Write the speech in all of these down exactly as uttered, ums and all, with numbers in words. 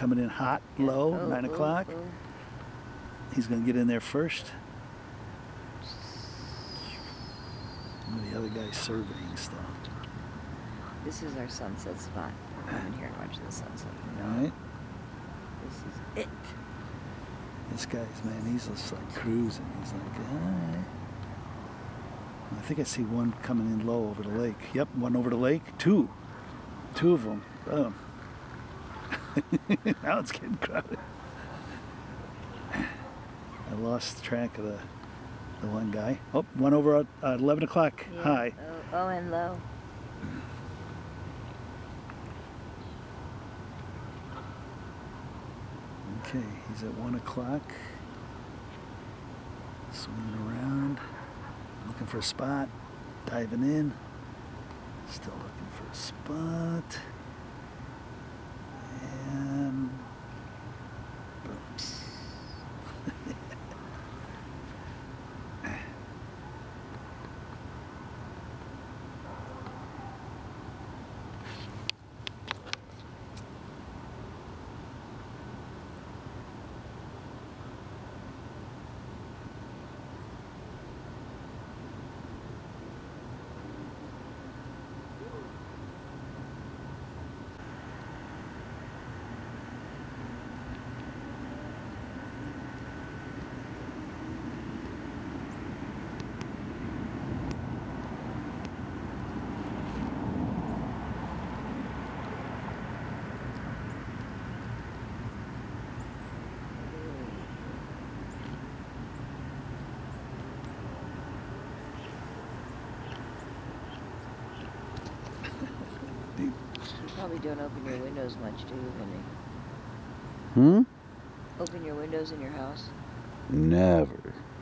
Coming in hot, low, Oh, nine oh, o'clock. oh. He's going to get in there first. And the other guy's surveying stuff. This is our sunset spot. Come in here and watch the sunset. All right. This is it. This guy's, man, he's just like cruising. He's like, all right. I think I see one coming in low over the lake. Yep, one over the lake. Two. Two of them. Boom. Now it's getting crowded. I lost track of the the one guy. Oh, one over at uh, eleven o'clock. Yeah. High. Oh, oh, and low. Okay, he's at one o'clock. Swimming around, looking for a spot, diving in. Still looking for a spot. And boom. You probably don't open your windows much, do you, Vinny? Hmm? Open your windows in your house? Never.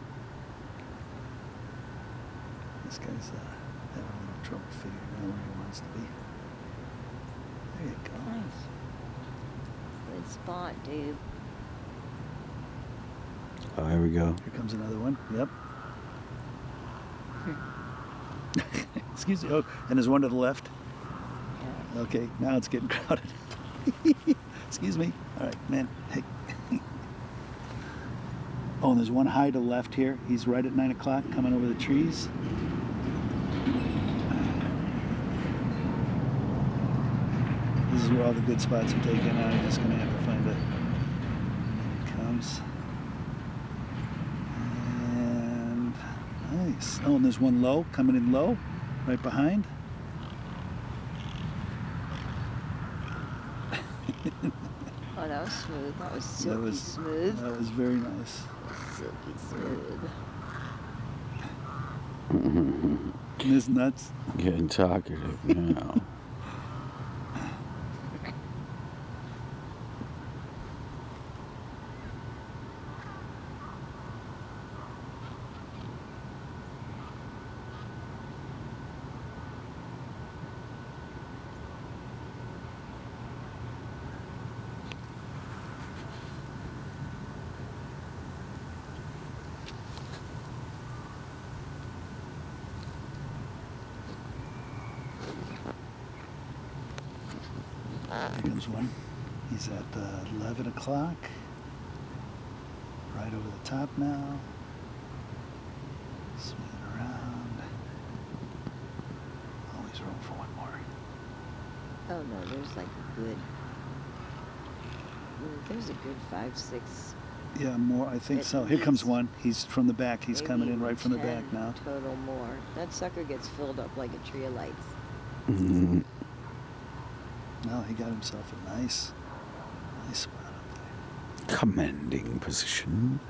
This guy's uh, having a little trouble figuring out where he wants to be. There you go. Nice. Good spot, dude. Oh, here we go. Here comes another one. Yep. Excuse me. Oh, and there's one to the left. Yeah. Okay, now it's getting crowded. Excuse me. All right, man. Hey. Oh, and there's one high to the left here. He's right at nine o'clock, coming over the trees. This is where all the good spots are taken. I'm just gonna have to find it. Here it comes. And nice. Oh, and there's one low, coming in low, right behind. Oh, that was smooth. That was silky That was smooth. That was very nice. Silky smooth. Isn't this nuts? Getting talkative now. Here comes one. He's at uh, eleven o'clock. Right over the top now. Swinging around. Always room for one more. Oh no, there's like a good. mm, There's a good five, six. Yeah, more. I think At so. Here comes least. one. He's from the back. He's maybe coming in even right from the ten back now. Total more. That sucker gets filled up like a tree of lights. Mhm. No, he got himself a nice, nice spot up there. Commanding position.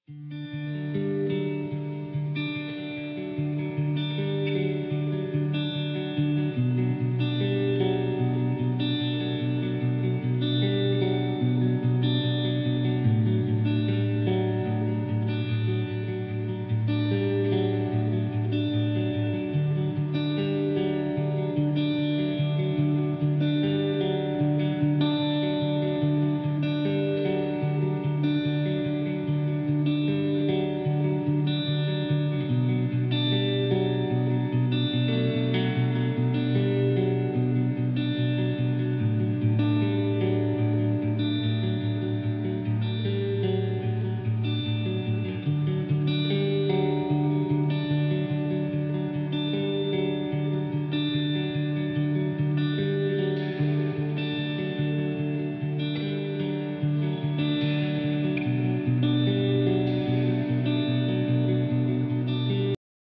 Bye.